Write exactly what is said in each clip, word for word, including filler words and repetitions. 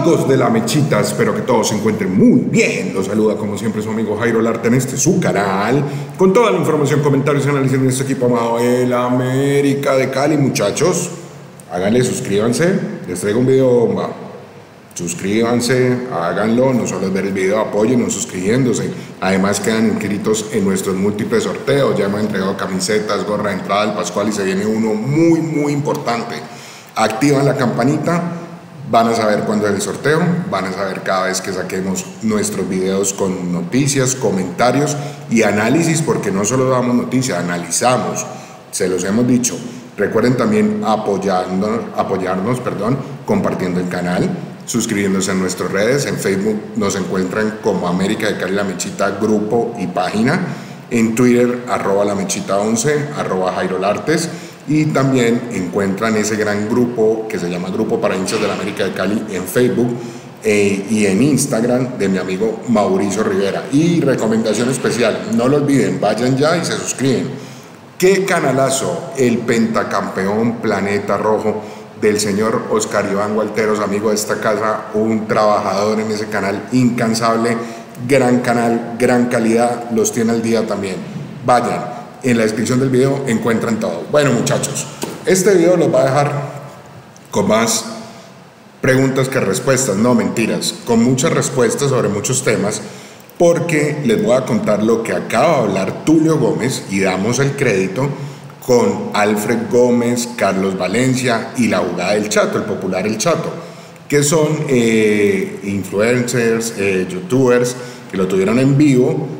Amigos de La Mechita, espero que todos se encuentren muy bien. Los saluda como siempre su amigo Jairo Larte en este su canal, con toda la información, comentarios y análisis de este equipo amado El América de Cali. Muchachos, háganle, suscríbanse, les traigo un video bomba. Suscríbanse, háganlo, no solo es ver el video, apóyennos suscribiéndose. Además quedan inscritos en nuestros múltiples sorteos. Ya hemos entregado camisetas, gorra de entrada al Pascual y se viene uno muy muy importante. Activan la campanita, van a saber cuándo es el sorteo, van a saber cada vez que saquemos nuestros videos con noticias, comentarios y análisis, porque no solo damos noticias, analizamos, se los hemos dicho. Recuerden también apoyarnos, apoyarnos perdón, compartiendo el canal, suscribiéndose a nuestras redes. En Facebook nos encuentran como América de Cali La Mechita, grupo y página. En Twitter, arroba La Mechita once, arroba Jairo Lartes. Y también encuentran ese gran grupo que se llama Grupo para Hinchas de la América de Cali en Facebook eh, y en Instagram de mi amigo Mauricio Rivera. Y recomendación especial, no lo olviden, vayan ya y se suscriben. ¡Qué canalazo! El pentacampeón Planeta Rojo del señor Oscar Iván Gualteros, amigo de esta casa, un trabajador en ese canal incansable, gran canal, gran calidad, los tiene al día también. Vayan. En la descripción del video encuentran todo. Bueno, muchachos, este video los va a dejar con más preguntas que respuestas, no mentiras, con muchas respuestas sobre muchos temas, porque les voy a contar lo que acaba de hablar Tulio Gómez, y damos el crédito con Alfred Gómez, Carlos Valencia y la jugada del Chato, el popular El Chato, que son eh, influencers, eh, youtubers que lo tuvieron en vivo.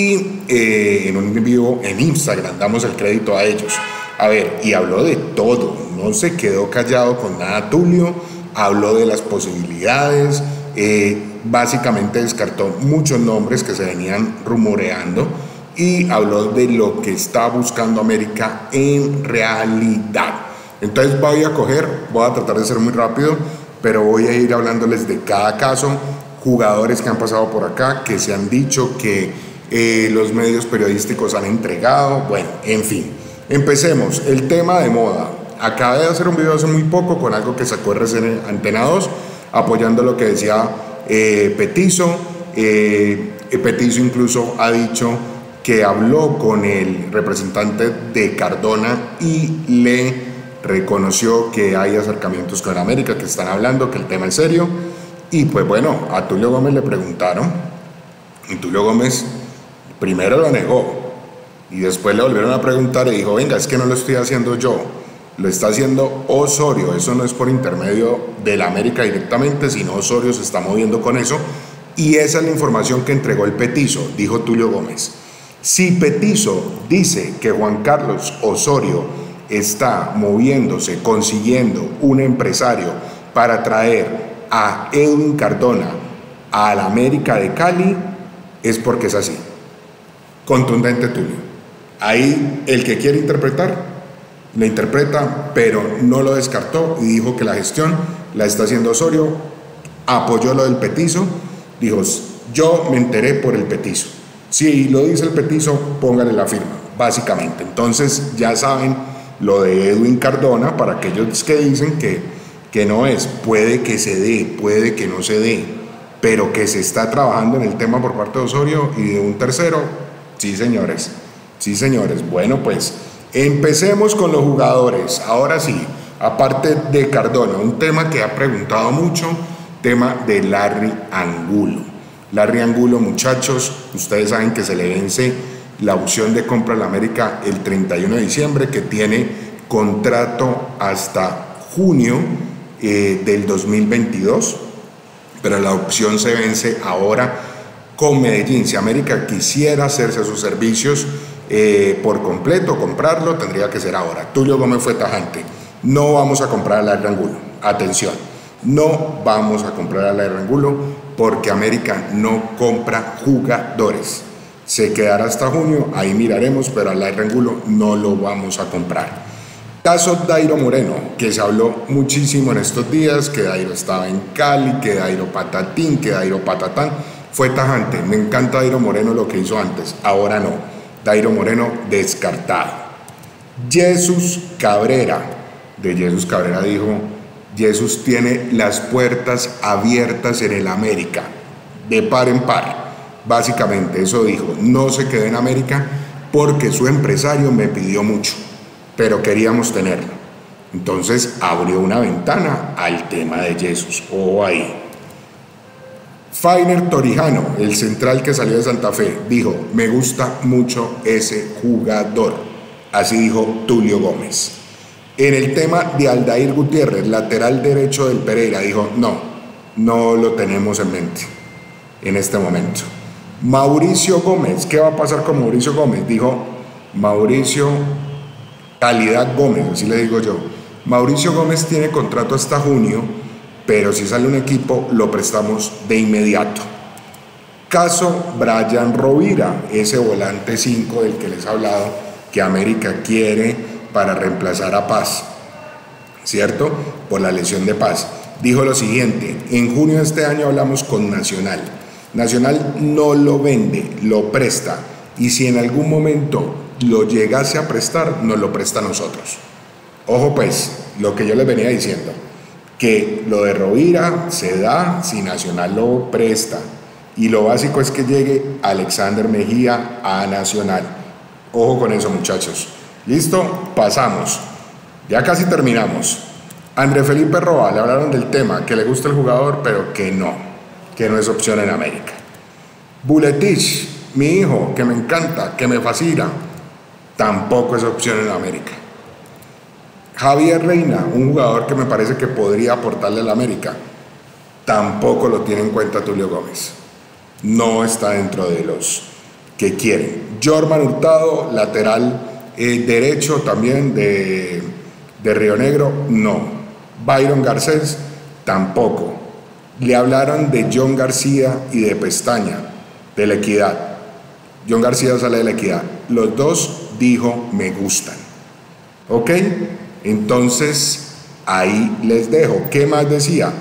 Y eh, en un vivo en Instagram, damos el crédito a ellos. A ver, y habló de todo, no se quedó callado con nada Tulio, habló de las posibilidades, eh, básicamente descartó muchos nombres que se venían rumoreando y habló de lo que está buscando América en realidad. Entonces voy a coger, voy a tratar de ser muy rápido, pero voy a ir hablándoles de cada caso, jugadores que han pasado por acá, que se han dicho que Eh, los medios periodísticos han entregado, bueno, en fin. Empecemos, el tema de moda. Acabé de hacer un video hace muy poco con algo que sacó R C N Antena dos, apoyando lo que decía eh, Petizo. Eh, Petizo incluso ha dicho que habló con el representante de Cardona y le reconoció que hay acercamientos con América, que están hablando, que el tema es serio. Y pues bueno, a Tulio Gómez le preguntaron, y Tulio Gómez primero lo negó y después le volvieron a preguntar y dijo, venga, es que no lo estoy haciendo yo, lo está haciendo Osorio, eso no es por intermedio de la América directamente, sino Osorio se está moviendo con eso, y esa es la información que entregó el Petizo, dijo Tulio Gómez. Si Petizo dice que Juan Carlos Osorio está moviéndose, consiguiendo un empresario para traer a Edwin Cardona a la América de Cali, es porque es así. Contundente Tulio. Ahí el que quiere interpretar, la interpreta, pero no lo descartó y dijo que la gestión la está haciendo Osorio, apoyó lo del Petizo, dijo, yo me enteré por el Petizo. Si lo dice el Petizo, póngale la firma, básicamente. Entonces ya saben lo de Edwin Cardona, para aquellos que dicen que, que no es, puede que se dé, puede que no se dé, pero que se está trabajando en el tema por parte de Osorio y de un tercero. Sí, señores, sí, señores. Bueno, pues empecemos con los jugadores. Ahora sí, aparte de Cardona, un tema que ha preguntado mucho, tema de Larry Angulo. Larry Angulo, muchachos, ustedes saben que se le vence la opción de compra a la América el treinta y uno de diciembre, que tiene contrato hasta junio eh, del dos mil veintidós, pero la opción se vence ahora con Medellín. Si América quisiera hacerse sus servicios eh, por completo, comprarlo, tendría que ser ahora. Tulio Gómez fue tajante, no vamos a comprar a Larry Angulo, atención, no vamos a comprar a Larry Angulo porque América no compra jugadores, se quedará hasta junio, ahí miraremos, pero a Larry Angulo no lo vamos a comprar. Caso Dairo Moreno, que se habló muchísimo en estos días, que Dairo estaba en Cali, que Dairo patatín, que Dairo patatán. Fue tajante, me encanta Dairo Moreno lo que hizo antes, ahora no. Dairo Moreno descartado. Jesús Cabrera, de Jesús Cabrera dijo, Jesús tiene las puertas abiertas en el América, de par en par. Básicamente eso dijo, no se quedó en América porque su empresario me pidió mucho, pero queríamos tenerlo. Entonces abrió una ventana al tema de Jesús. Ojo ahí. Fainer Torijano, el central que salió de Santa Fe, dijo, me gusta mucho ese jugador. Así dijo Tulio Gómez. En el tema de Aldair Gutiérrez, lateral derecho del Pereira, dijo, no, no lo tenemos en mente en este momento. Mauricio Gómez, ¿qué va a pasar con Mauricio Gómez? Dijo Mauricio Calidad Gómez, así le digo yo. Mauricio Gómez tiene contrato hasta junio, pero si sale un equipo lo prestamos de inmediato. Caso Brian Rovira, ese volante cinco del que les he hablado, que América quiere para reemplazar a Paz, ¿cierto? Por la lesión de Paz. Dijo lo siguiente, en junio de este año hablamos con Nacional. Nacional no lo vende, lo presta, y si en algún momento lo llegase a prestar, nos lo presta a nosotros. Ojo pues, lo que yo les venía diciendo, que lo de Rovira se da si Nacional lo presta, y lo básico es que llegue Alexander Mejía a Nacional. Ojo con eso, muchachos. ¿Listo? Pasamos. Ya casi terminamos. André Felipe Roa, le hablaron del tema, que le gusta el jugador, pero que no, que no es opción en América. Buletich, mi hijo, que me encanta, que me fascina, tampoco es opción en América. Javier Reina, un jugador que me parece que podría aportarle a la América, tampoco lo tiene en cuenta Tulio Gómez. No está dentro de los que quieren. Jorman Hurtado, lateral eh, derecho también de, de Río Negro, no. Byron Garcés, tampoco. Le hablaron de John García y de Pestaña, de la Equidad. John García sale de la Equidad. Los dos dijo, me gustan. ¿Ok? Entonces, ahí les dejo. ¿Qué más decía?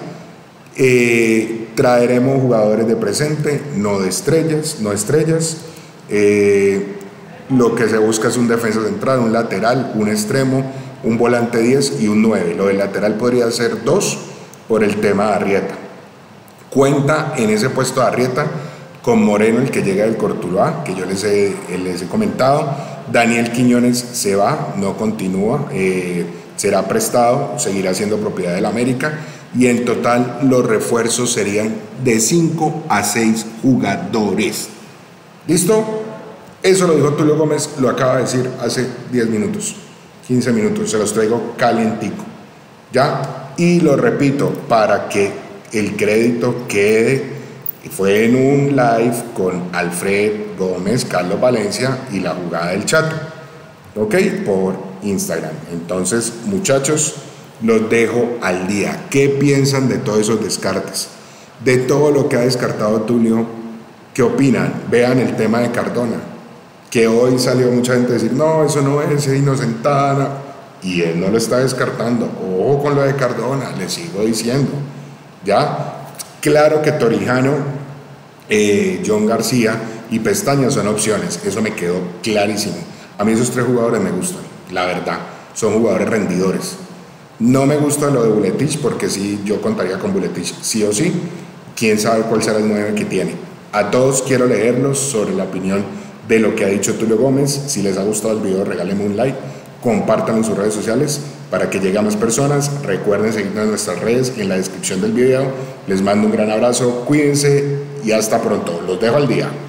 Eh, traeremos jugadores de presente, no de estrellas, no estrellas. Eh, lo que se busca es un defensa central, un lateral, un extremo, un volante diez y un nueve. Lo del lateral podría ser dos por el tema de Arrieta. Cuenta en ese puesto de Arrieta con Moreno, el que llega del Cortuluá, que yo les he, les he comentado. Daniel Quiñones se va, no continúa, eh, será prestado, seguirá siendo propiedad del América, y en total los refuerzos serían de cinco a seis jugadores. ¿Listo? Eso lo dijo Tulio Gómez, lo acaba de decir hace diez minutos, quince minutos, se los traigo calientico, ¿ya? Y lo repito, para que el crédito quede. Fue en un live con Alfred Gómez, Carlos Valencia y la jugada del Chato, ok, por Instagram. Entonces, muchachos, los dejo al día. ¿Qué piensan de todos esos descartes? De todo lo que ha descartado Tulio, ¿qué opinan? Vean el tema de Cardona, que hoy salió mucha gente a decir, no, eso no es, es inocentada, y él no lo está descartando. Ojo con lo de Cardona, les sigo diciendo, ¿ya? Claro que Torijano, eh, John García y Pestaña son opciones, eso me quedó clarísimo. A mí esos tres jugadores me gustan, la verdad, son jugadores rendidores. No me gusta lo de Buletich, porque sí, yo contaría con Buletich, sí o sí. Quién sabe cuál será el nueve que tiene. A todos quiero leerlos sobre la opinión de lo que ha dicho Tulio Gómez. Si les ha gustado el video, regálenme un like, compártanlo en sus redes sociales para que llegue a más personas. Recuerden seguirnos en nuestras redes, en la descripción del video. Les mando un gran abrazo, cuídense y hasta pronto. Los dejo al día.